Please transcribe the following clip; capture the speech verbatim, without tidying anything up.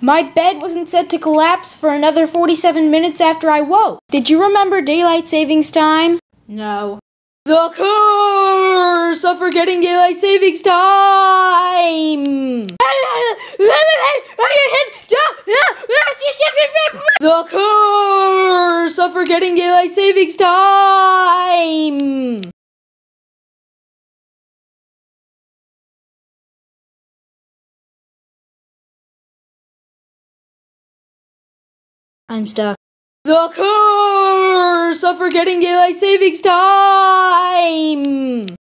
My bed wasn't set to collapse for another forty-seven minutes after I woke. Did you remember daylight savings time? No. The curse of forgetting daylight savings time! The curse of forgetting daylight savings time! I'm stuck. The curse of forgetting daylight savings time!